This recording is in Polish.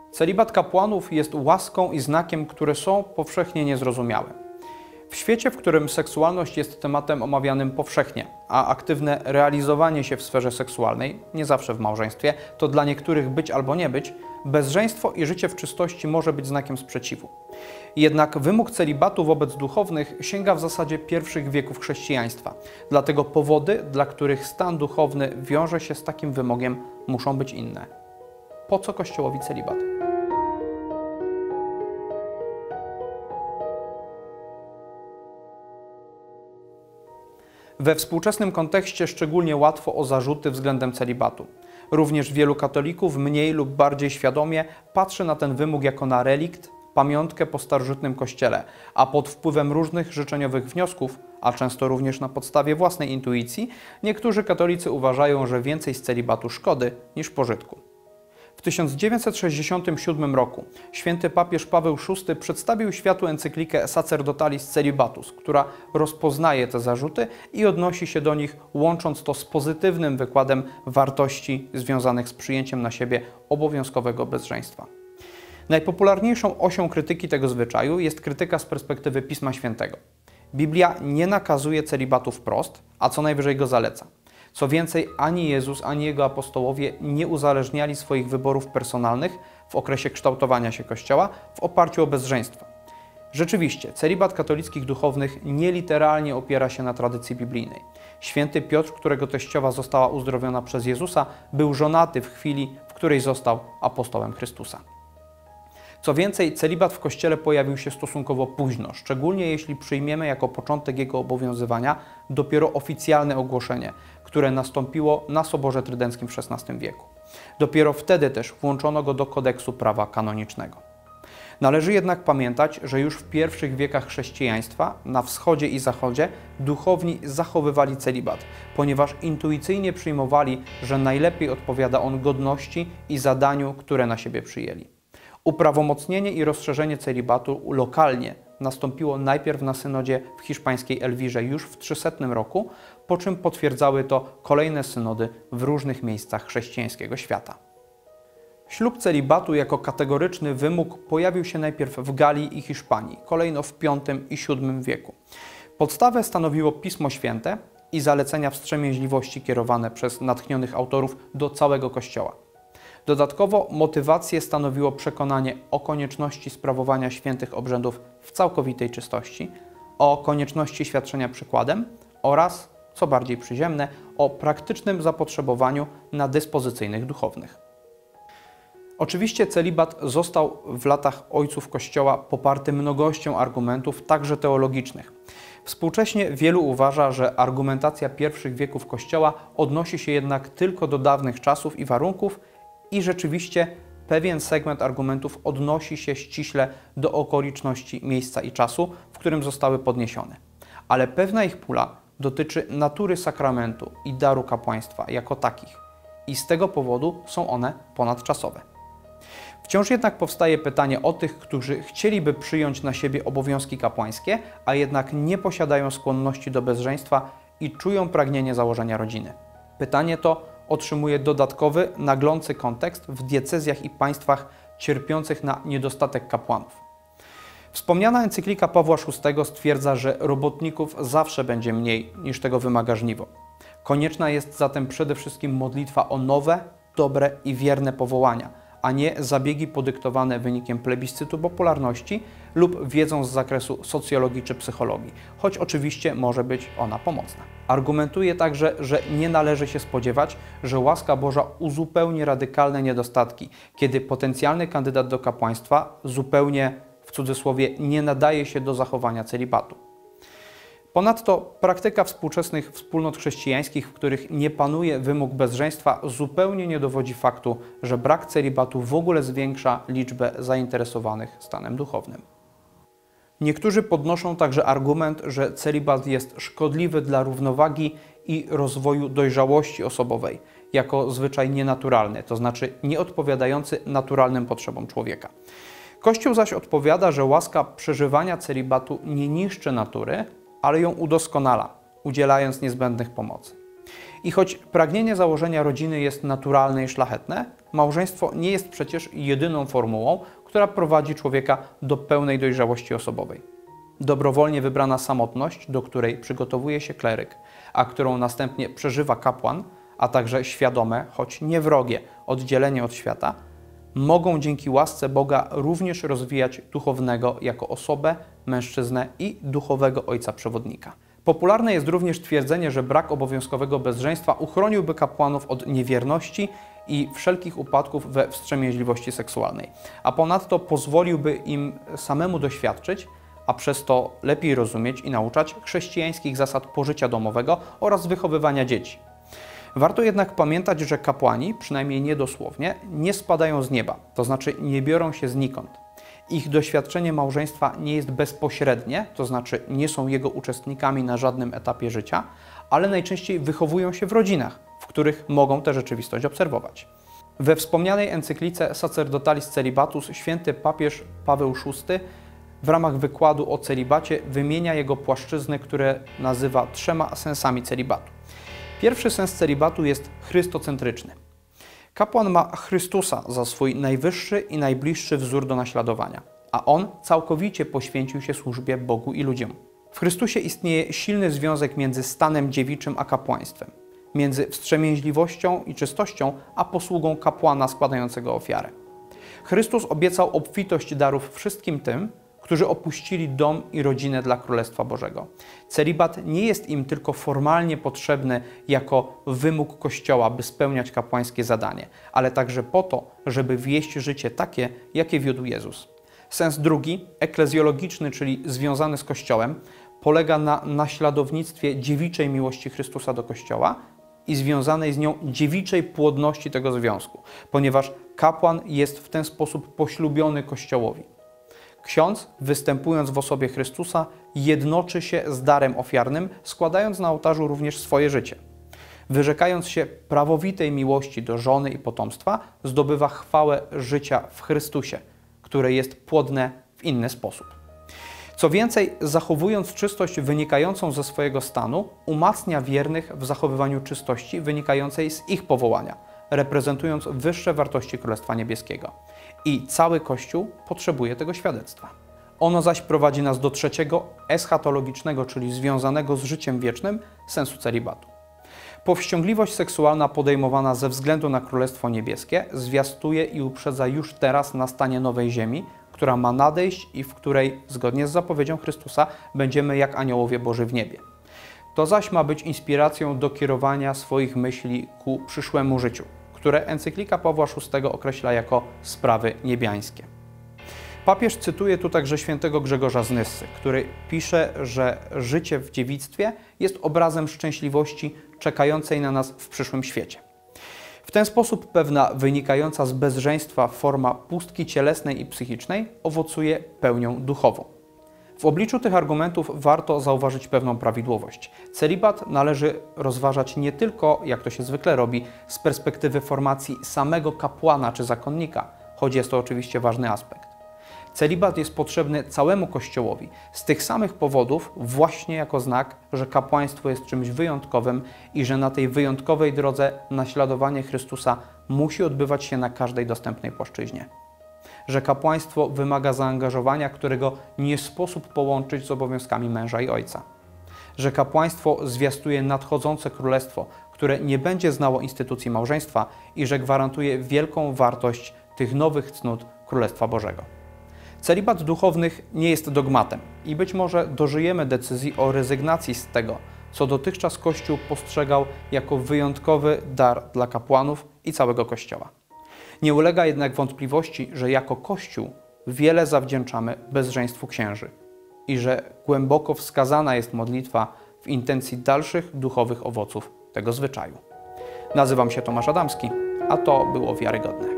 Celibat kapłanów jest łaską i znakiem, które są powszechnie niezrozumiałe. W świecie, w którym seksualność jest tematem omawianym powszechnie, a aktywne realizowanie się w sferze seksualnej, nie zawsze w małżeństwie, to dla niektórych być albo nie być, bezżeństwo i życie w czystości może być znakiem sprzeciwu. Jednak wymóg celibatu wobec duchownych sięga w zasadzie pierwszych wieków chrześcijaństwa. Dlatego powody, dla których stan duchowny wiąże się z takim wymogiem, muszą być inne. Po co Kościołowi celibat? We współczesnym kontekście szczególnie łatwo o zarzuty względem celibatu. Również wielu katolików mniej lub bardziej świadomie patrzy na ten wymóg jako na relikt, pamiątkę po starożytnym Kościele, a pod wpływem różnych życzeniowych wniosków, a często również na podstawie własnej intuicji, niektórzy katolicy uważają, że więcej z celibatu szkody niż pożytku. W 1967 roku święty papież Paweł VI przedstawił światu encyklikę Sacerdotalis Celibatus, która rozpoznaje te zarzuty i odnosi się do nich, łącząc to z pozytywnym wykładem wartości związanych z przyjęciem na siebie obowiązkowego bezżeństwa. Najpopularniejszą osią krytyki tego zwyczaju jest krytyka z perspektywy Pisma Świętego. Biblia nie nakazuje celibatu wprost, a co najwyżej go zaleca. Co więcej, ani Jezus, ani Jego apostołowie nie uzależniali swoich wyborów personalnych w okresie kształtowania się Kościoła w oparciu o bezżeństwo. Rzeczywiście, celibat katolickich duchownych nieliteralnie opiera się na tradycji biblijnej. Święty Piotr, którego teściowa została uzdrowiona przez Jezusa, był żonaty w chwili, w której został apostołem Chrystusa. Co więcej, celibat w Kościele pojawił się stosunkowo późno, szczególnie jeśli przyjmiemy jako początek jego obowiązywania dopiero oficjalne ogłoszenie, które nastąpiło na Soborze Trydenckim w XVI wieku. Dopiero wtedy też włączono go do kodeksu prawa kanonicznego. Należy jednak pamiętać, że już w pierwszych wiekach chrześcijaństwa na wschodzie i zachodzie duchowni zachowywali celibat, ponieważ intuicyjnie przyjmowali, że najlepiej odpowiada on godności i zadaniu, które na siebie przyjęli. Uprawomocnienie i rozszerzenie celibatu lokalnie nastąpiło najpierw na synodzie w hiszpańskiej Elwirze już w 300 roku, po czym potwierdzały to kolejne synody w różnych miejscach chrześcijańskiego świata. Ślub celibatu jako kategoryczny wymóg pojawił się najpierw w Galii i Hiszpanii, kolejno w V i VII wieku. Podstawę stanowiło Pismo Święte i zalecenia wstrzemięźliwości kierowane przez natchnionych autorów do całego Kościoła. Dodatkowo motywację stanowiło przekonanie o konieczności sprawowania świętych obrzędów w całkowitej czystości, o konieczności świadczenia przykładem oraz, co bardziej przyziemne, o praktycznym zapotrzebowaniu na dyspozycyjnych duchownych. Oczywiście celibat został w latach ojców Kościoła poparty mnogością argumentów, także teologicznych. Współcześnie wielu uważa, że argumentacja pierwszych wieków Kościoła odnosi się jednak tylko do dawnych czasów i warunków i rzeczywiście pewien segment argumentów odnosi się ściśle do okoliczności miejsca i czasu, w którym zostały podniesione. Ale pewna ich pula dotyczy natury sakramentu i daru kapłaństwa jako takich i z tego powodu są one ponadczasowe. Wciąż jednak powstaje pytanie o tych, którzy chcieliby przyjąć na siebie obowiązki kapłańskie, a jednak nie posiadają skłonności do bezżeństwa i czują pragnienie założenia rodziny. Pytanie to otrzymuje dodatkowy, naglący kontekst w diecezjach i państwach cierpiących na niedostatek kapłanów. Wspomniana encyklika Pawła VI stwierdza, że robotników zawsze będzie mniej niż tego wymaga żniwo. Konieczna jest zatem przede wszystkim modlitwa o nowe, dobre i wierne powołania, a nie zabiegi podyktowane wynikiem plebiscytu popularności lub wiedzą z zakresu socjologii czy psychologii, choć oczywiście może być ona pomocna. Argumentuje także, że nie należy się spodziewać, że łaska Boża uzupełni radykalne niedostatki, kiedy potencjalny kandydat do kapłaństwa zupełnie, w cudzysłowie, nie nadaje się do zachowania celibatu. Ponadto praktyka współczesnych wspólnot chrześcijańskich, w których nie panuje wymóg bezżeństwa, zupełnie nie dowodzi faktu, że brak celibatu w ogóle zwiększa liczbę zainteresowanych stanem duchownym. Niektórzy podnoszą także argument, że celibat jest szkodliwy dla równowagi i rozwoju dojrzałości osobowej, jako zwyczaj nienaturalny, to znaczy nieodpowiadający naturalnym potrzebom człowieka. Kościół zaś odpowiada, że łaska przeżywania celibatu nie niszczy natury, ale ją udoskonala, udzielając niezbędnych pomocy. I choć pragnienie założenia rodziny jest naturalne i szlachetne, małżeństwo nie jest przecież jedyną formułą, która prowadzi człowieka do pełnej dojrzałości osobowej. Dobrowolnie wybrana samotność, do której przygotowuje się kleryk, a którą następnie przeżywa kapłan, a także świadome, choć nie wrogie, oddzielenie od świata, mogą dzięki łasce Boga również rozwijać duchownego jako osobę, mężczyznę i duchowego ojca przewodnika. Popularne jest również twierdzenie, że brak obowiązkowego bezżeństwa uchroniłby kapłanów od niewierności i wszelkich upadków we wstrzemięźliwości seksualnej, a ponadto pozwoliłby im samemu doświadczyć, a przez to lepiej rozumieć i nauczać chrześcijańskich zasad pożycia domowego oraz wychowywania dzieci. Warto jednak pamiętać, że kapłani, przynajmniej niedosłownie, nie spadają z nieba, to znaczy nie biorą się znikąd. Ich doświadczenie małżeństwa nie jest bezpośrednie, to znaczy nie są jego uczestnikami na żadnym etapie życia, ale najczęściej wychowują się w rodzinach, w których mogą tę rzeczywistość obserwować. We wspomnianej encyklice Sacerdotalis Celibatus święty papież Paweł VI w ramach wykładu o celibacie wymienia jego płaszczyzny, które nazywa 3 sensami celibatu. Pierwszy sens celibatu jest chrystocentryczny. Kapłan ma Chrystusa za swój najwyższy i najbliższy wzór do naśladowania, a on całkowicie poświęcił się służbie Bogu i ludziom. W Chrystusie istnieje silny związek między stanem dziewiczym a kapłaństwem, między wstrzemięźliwością i czystością a posługą kapłana składającego ofiarę. Chrystus obiecał obfitość darów wszystkim tym, którzy opuścili dom i rodzinę dla Królestwa Bożego. Celibat nie jest im tylko formalnie potrzebny jako wymóg Kościoła, by spełniać kapłańskie zadanie, ale także po to, żeby wieść życie takie, jakie wiódł Jezus. Sens drugi, eklezjologiczny, czyli związany z Kościołem, polega na naśladownictwie dziewiczej miłości Chrystusa do Kościoła i związanej z nią dziewiczej płodności tego związku, ponieważ kapłan jest w ten sposób poślubiony Kościołowi. Ksiądz, występując w osobie Chrystusa, jednoczy się z darem ofiarnym, składając na ołtarzu również swoje życie. Wyrzekając się prawowitej miłości do żony i potomstwa, zdobywa chwałę życia w Chrystusie, które jest płodne w inny sposób. Co więcej, zachowując czystość wynikającą ze swojego stanu, umacnia wiernych w zachowywaniu czystości wynikającej z ich powołania, reprezentując wyższe wartości Królestwa Niebieskiego. I cały Kościół potrzebuje tego świadectwa. Ono zaś prowadzi nas do trzeciego, eschatologicznego, czyli związanego z życiem wiecznym, sensu celibatu. Powściągliwość seksualna podejmowana ze względu na Królestwo Niebieskie zwiastuje i uprzedza już teraz nastanie nowej ziemi, która ma nadejść i w której, zgodnie z zapowiedzią Chrystusa, będziemy jak aniołowie Boży w niebie. To zaś ma być inspiracją do kierowania swoich myśli ku przyszłemu życiu, które encyklika Pawła VI określa jako sprawy niebiańskie. Papież cytuje tu także świętego Grzegorza z Nyssy, który pisze, że życie w dziewictwie jest obrazem szczęśliwości czekającej na nas w przyszłym świecie. W ten sposób pewna wynikająca z bezżeństwa forma pustki cielesnej i psychicznej owocuje pełnią duchową. W obliczu tych argumentów warto zauważyć pewną prawidłowość. Celibat należy rozważać nie tylko, jak to się zwykle robi, z perspektywy formacji samego kapłana czy zakonnika, choć jest to oczywiście ważny aspekt. Celibat jest potrzebny całemu Kościołowi z tych samych powodów właśnie jako znak, że kapłaństwo jest czymś wyjątkowym i że na tej wyjątkowej drodze naśladowanie Chrystusa musi odbywać się na każdej dostępnej płaszczyźnie. Że kapłaństwo wymaga zaangażowania, którego nie sposób połączyć z obowiązkami męża i ojca. Że kapłaństwo zwiastuje nadchodzące królestwo, które nie będzie znało instytucji małżeństwa i że gwarantuje wielką wartość tych nowych cnót Królestwa Bożego. Celibat duchownych nie jest dogmatem i być może dożyjemy decyzji o rezygnacji z tego, co dotychczas Kościół postrzegał jako wyjątkowy dar dla kapłanów i całego Kościoła. Nie ulega jednak wątpliwości, że jako Kościół wiele zawdzięczamy bezżeństwu księży i że głęboko wskazana jest modlitwa w intencji dalszych duchowych owoców tego zwyczaju. Nazywam się Tomasz Adamski, a to było wiarygodne.